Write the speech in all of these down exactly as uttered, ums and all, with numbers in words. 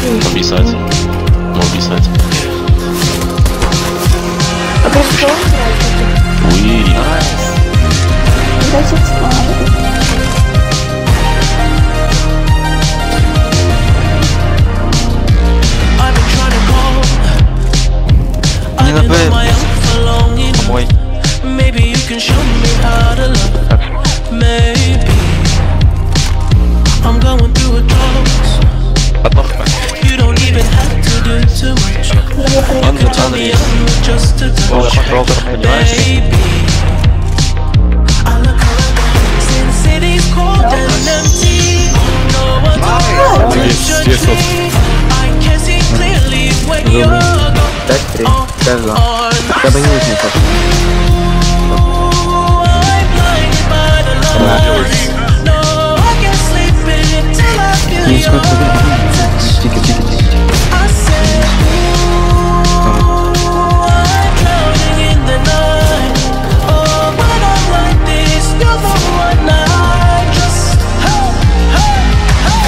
On B-side. More B-side. Okay, so Oui. Nice. that's it. I've been trying to call. Не на I've been Б. on my own for long enough. Мой. Maybe you can show me how to love. Maybe I'm going through a drought. Одно хп. You don't even have to do too much. Андер, Tell me Андер. I'm with just a О, touch. Ролдер, понимаешь? Baby, I look around since city's cold and empty. No one's around to judge me. I can see clearly when you're gone. пять-три. пять два. Oh, Я бы не узнал. I'm blinded by the lights. No, I can't sleep until I feel Не your сколько времени. touch. Тихо, тихо, тихо. I said, ooh, I'm drowning in the night. Oh, when I'm like this, you're the one I just, hey, hey, hey.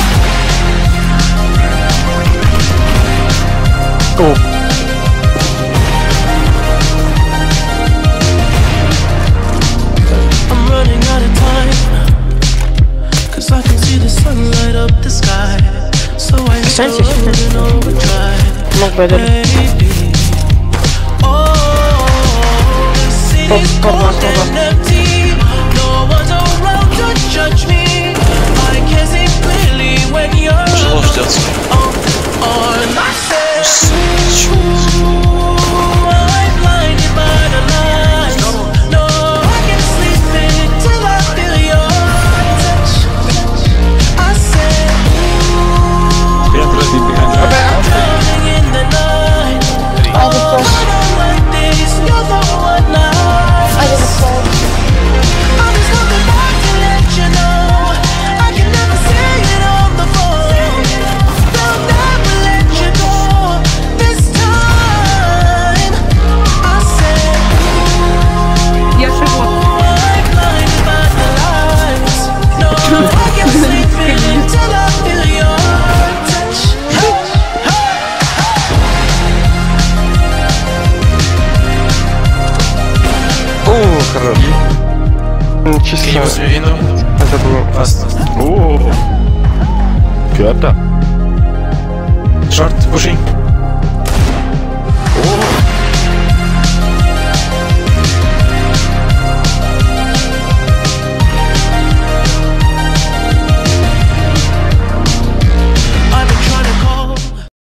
I'm running out of time, 'cause I can see the sun light up the sky. So I need to run in overdrive. Мог бы это. Baby, oh, the city's cold and empty. No one's around to judge me. I can see clearly when you're Тяжело ждется. on, on. I said, ooh, I'm blinded by the lights. No, I can't sleep until I feel your touch. I said, ooh, I'm drowning in the night. Oh, when I'm like this, you're the one I just, I'm just coming back to let you know I can never say it on the phone. They'll never let you go this time. I said, ooh, I'm blinded by the lights. No, I can't sleep until I feel your touch. Hey, hey, О, хорош. Чисто. Это было... О, пята. Short, pushing. О,